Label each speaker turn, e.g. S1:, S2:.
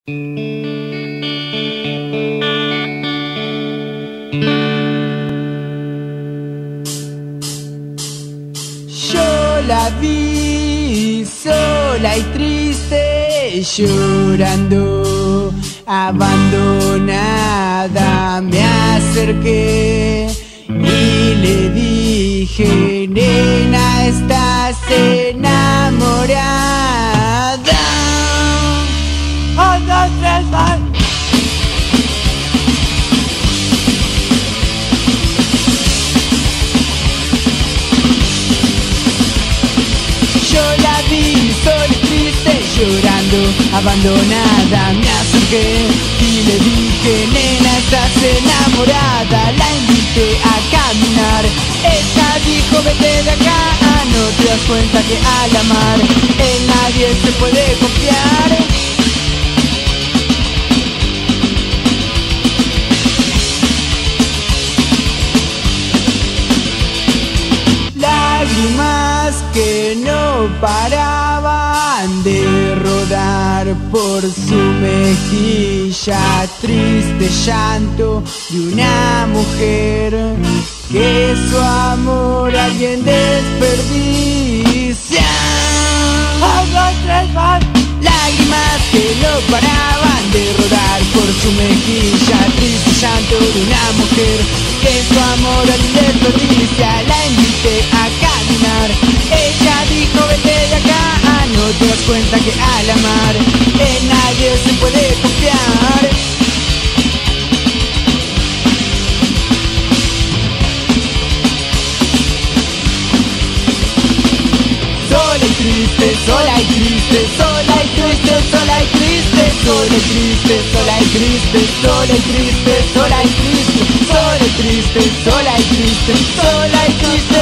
S1: Yo la vi sola y triste, llorando, abandonada. Me acerqué y le dije: nena, estás enamorada. ¡Un, dos, tres, ¡ay! Yo la vi sola y triste, llorando, abandonada. Me acerqué y le dije: nena, estás enamorada. La invité a caminar, ella dijo: vete de acá. No te das cuenta que al amar en nadie se puede confiar. Lágrimas que no paraban de rodar por su mejilla, triste llanto de una mujer que su amor alguien desperdicia. Lágrimas que no paraban de rodar por su mejilla, triste llanto de una mujer que su amor alguien desperdicia. La invité a caminar, ella dijo: vete de acá. No te das cuenta que al amar en nadie se puede confiar. Sola y triste, sola y triste, sola y triste, sola y triste, sola y triste, sola y triste, sola y triste, sola y triste, sola y triste, sola y triste, sola y triste.